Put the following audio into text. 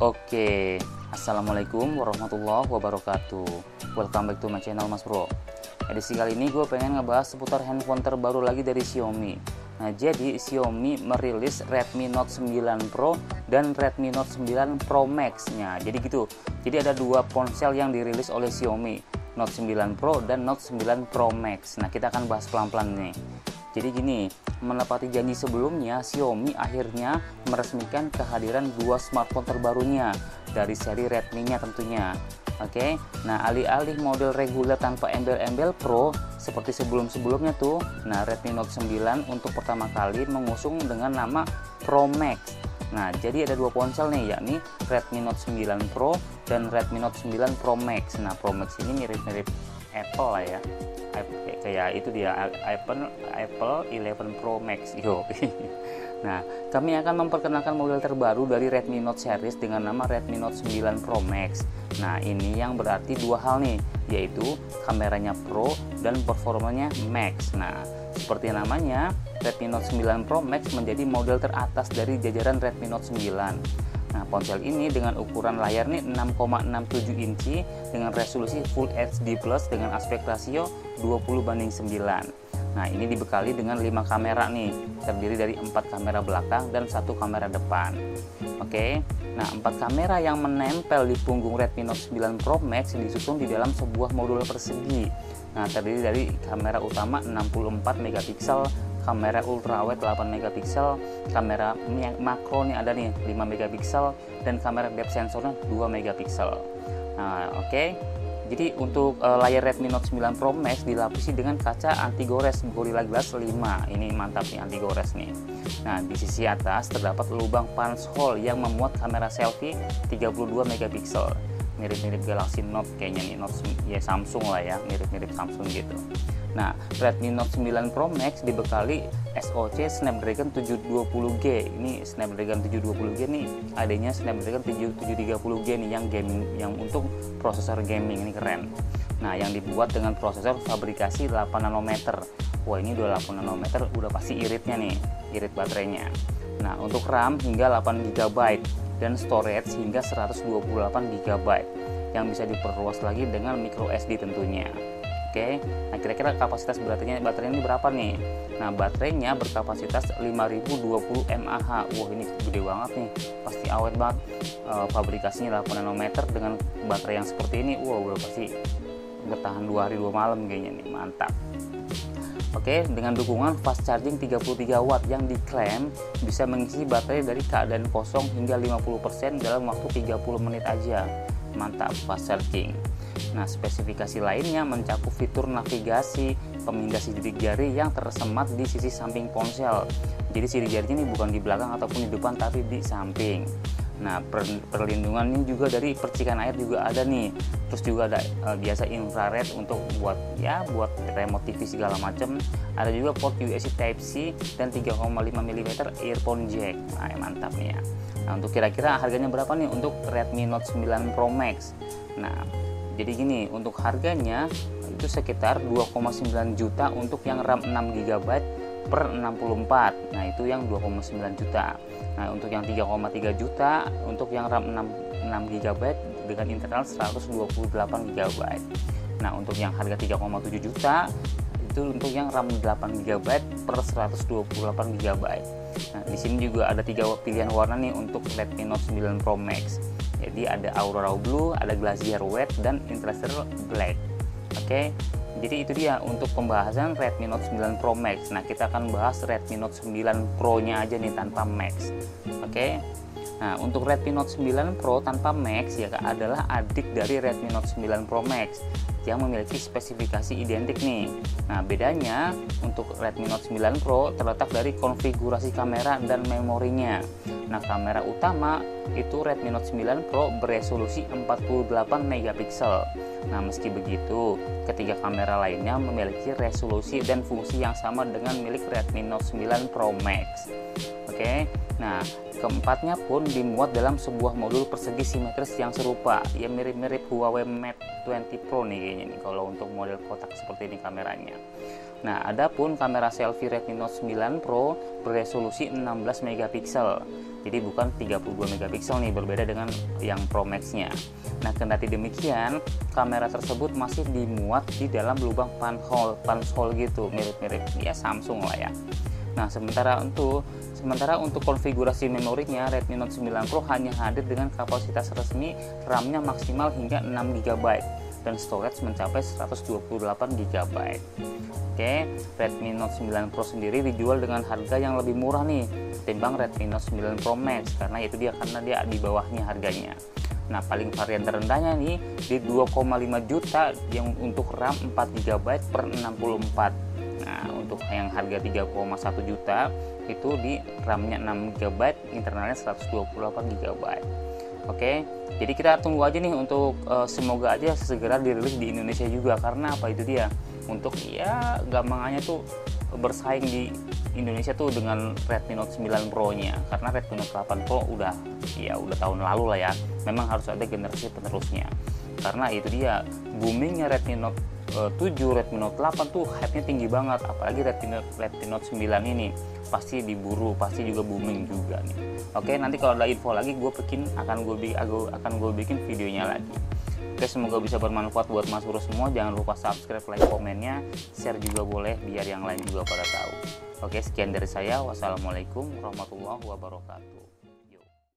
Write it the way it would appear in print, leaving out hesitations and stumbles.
Oke, assalamualaikum warahmatullahi wabarakatuh. Welcome back to my channel Mas Bro. Edisi kali ini gue pengen ngebahas seputar handphone terbaru lagi dari Xiaomi. Nah, jadi Xiaomi merilis Redmi Note 9 Pro dan Redmi Note 9 Pro Max-nya. Jadi gitu. Jadi ada dua ponsel yang dirilis oleh Xiaomi, Note 9 Pro dan Note 9 Pro Max. Nah, kita akan bahas pelan-pelan nih. Jadi gini, menepati janji sebelumnya, Xiaomi akhirnya meresmikan kehadiran dua smartphone terbarunya dari seri Redmi-nya tentunya. Oke, nah alih-alih model reguler tanpa embel-embel Pro seperti sebelum-sebelumnya tuh, nah Redmi Note 9 untuk pertama kali mengusung dengan nama Pro Max. Nah, jadi ada dua ponsel nih, yakni Redmi Note 9 Pro dan Redmi Note 9 Pro Max. Nah, Pro Max ini mirip-mirip Apple lah ya. Kayak itu dia Apple 11 Pro Max. Yo. Nah, kami akan memperkenalkan model terbaru dari Redmi Note series dengan nama Redmi Note 9 Pro Max. Nah, ini yang berarti dua hal nih, yaitu kameranya Pro dan performanya Max. Nah, seperti namanya, Redmi Note 9 Pro Max menjadi model teratas dari jajaran Redmi Note 9. Nah, ponsel ini dengan ukuran layar nih 6,67 inci dengan resolusi Full HD Plus dengan aspek rasio 20:9. Nah, ini dibekali dengan 5 kamera nih, terdiri dari 4 kamera belakang dan 1 kamera depan. Oke. Nah, 4 kamera yang menempel di punggung Redmi Note 9 Pro Max disusun di dalam sebuah modul persegi. Nah, terdiri dari kamera utama 64 megapiksel, kamera ultrawide 8 megapiksel, kamera makro nih ada nih 5 megapiksel, dan kamera depth sensornya 2 megapiksel. Nah, oke. Jadi untuk layar Redmi Note 9 Pro Max dilapisi dengan kaca anti gores Gorilla Glass 5. Ini mantap nih, anti gores nih. Nah, di sisi atas terdapat lubang punch hole yang memuat kamera selfie 32 megapiksel. Mirip-mirip Galaxy Note kayaknya nih, Note ya Samsung lah ya, mirip-mirip Samsung gitu. Nah, Redmi Note 9 Pro Max dibekali SoC Snapdragon 720G. Ini Snapdragon 720G nih, adanya Snapdragon 730G nih yang gaming, yang untuk prosesor gaming, ini keren. Nah, yang dibuat dengan prosesor fabrikasi 8 nanometer. Wah, ini udah 8 nanometer, udah pasti iritnya nih, irit baterainya. Nah, untuk RAM hingga 8 GB dan storage hingga 128 GB yang bisa diperluas lagi dengan micro SD tentunya. Oke, nah kira-kira kapasitas baterainya ini berapa nih? Nah, baterainya berkapasitas 5020 mAh. Wah, ini gede banget nih, pasti awet banget. Fabrikasinya 8 nanometer dengan baterai yang seperti ini, wah udah pasti bertahan 2 hari 2 malam kayaknya nih, mantap. Oke, dengan dukungan fast charging 33 watt yang diklaim bisa mengisi baterai dari keadaan kosong hingga 50% dalam waktu 30 menit aja. Mantap, fast charging. Nah, spesifikasi lainnya mencakup fitur navigasi, pemindah sidik jari yang tersemat di sisi samping ponsel. Jadi sidik jarinya ini bukan di belakang ataupun di depan, tapi di samping. Nah, perlindungannya juga dari percikan air juga ada nih. Terus juga ada biasa infrared untuk buat remote TV segala macam. Ada juga port USB Type-C dan 3,5 mm earphone jack. Nah, mantap nih ya. Nah, untuk kira-kira harganya berapa nih untuk Redmi Note 9 Pro Max? Nah, jadi gini, untuk harganya itu sekitar 2,9 juta untuk yang RAM 6 GB per 64. Nah, itu yang 2,9 juta. Nah, untuk yang 3,3 juta untuk yang RAM 6 GB dengan internal 128 GB. Nah, untuk yang harga 3,7 juta itu untuk yang RAM 8 GB per 128 GB. Nah, di sini juga ada 3 pilihan warna nih untuk Redmi Note 9 Pro Max. Jadi ada Aurora Blue, ada Glacier White, dan Interstellar Black. Oke. Jadi itu dia untuk pembahasan Redmi Note 9 Pro Max. Nah, kita akan bahas Redmi Note 9 Pro-nya aja nih tanpa Max. Oke. Nah, untuk Redmi Note 9 Pro tanpa Max ya adalah adik dari Redmi Note 9 Pro Max yang memiliki spesifikasi identik nih. Nah, bedanya untuk Redmi Note 9 Pro terletak dari konfigurasi kamera dan memorinya. Nah, kamera utama itu Redmi Note 9 Pro beresolusi 48 megapiksel. Nah, meski begitu, ketiga kamera lainnya memiliki resolusi dan fungsi yang sama dengan milik Redmi Note 9 Pro Max. Oke. Nah, keempatnya pun dimuat dalam sebuah modul persegi simetris yang serupa, ya mirip-mirip Huawei Mate 20 Pro nih kayaknya nih kalau untuk model kotak seperti ini kameranya. Nah, adapun kamera selfie Redmi Note 9 Pro beresolusi 16 megapiksel. Jadi bukan 32 megapiksel nih, berbeda dengan yang Pro Max-nya. Nah, kendati demikian, kamera tersebut masih dimuat di dalam lubang punch hole gitu, mirip-mirip ya Samsung lah ya. Nah, sementara untuk konfigurasi memorinya, Redmi Note 9 Pro hanya hadir dengan kapasitas resmi RAM-nya maksimal hingga 6 GB dan storage mencapai 128 GB. Oke, Redmi Note 9 Pro sendiri dijual dengan harga yang lebih murah nih ketimbang Redmi Note 9 Pro Max karena dia di bawahnya harganya. Nah, paling varian terendahnya nih di 2,5 juta yang untuk RAM 4 GB per 64. Nah, untuk yang harga 3,1 juta itu di RAM-nya 6 GB, internalnya 128 GB. Oke, jadi kita tunggu aja nih untuk semoga aja segera dirilis di Indonesia juga, karena apa itu dia untuk ya gampangannya tuh bersaing di Indonesia tuh dengan Redmi Note 9 Pro-nya, karena Redmi Note 8 Pro udah tahun lalu lah ya. Memang harus ada generasi penerusnya. Karena itu dia boomingnya Redmi Note 7, Redmi Note 8 tuh hype-nya tinggi banget, apalagi Redmi Note 9 ini pasti diburu, pasti juga booming juga nih. Oke, nanti kalau ada info lagi akan gue bikin videonya lagi. Oke, semoga bisa bermanfaat buat Mas Bro semua. Jangan lupa subscribe, like, komennya, share juga boleh biar yang lain juga pada tahu. Oke, sekian dari saya. Wassalamualaikum warahmatullahi wabarakatuh.